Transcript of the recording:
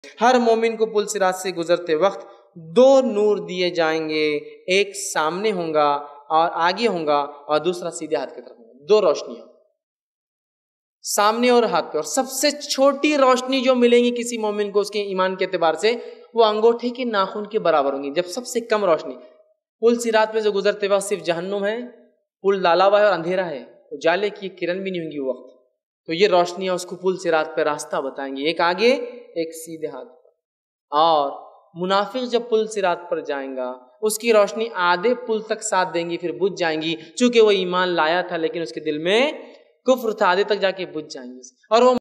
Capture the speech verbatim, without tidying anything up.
हर मोमिन को पुल सिरात से गुजरते वक्त दो नूर दिए जाएंगे, एक सामने होगा और आगे होगा और दूसरा सीधे हाथ की तरफ होगा। दो रोशनियां सामने और हाथ पे। और सबसे छोटी रोशनी जो मिलेगी किसी मोमिन को उसके ईमान के एतबार से, वो अंगूठे के नाखून के बराबर होंगी। जब सबसे कम रोशनी पुल सिरात पे जो गुजरते वक्त सिर्फ जहन्नुम है, पुल डाला हुआ है और अंधेरा है, उजाले की किरण भी नहीं होंगी वो वक्त, तो ये रोशनियां उसको पुल सिरात पे रास्ता बताएंगी, एक आगे एक सीधे हाथ पर। और मुनाफिक जब पुल सिरात पर जाएगा उसकी रोशनी आधे पुल तक साथ देंगी, फिर बुझ जाएंगी, चूंकि वो ईमान लाया था लेकिन उसके दिल में कुफ्र था, आधे तक जाके बुझ जाएंगी। और वो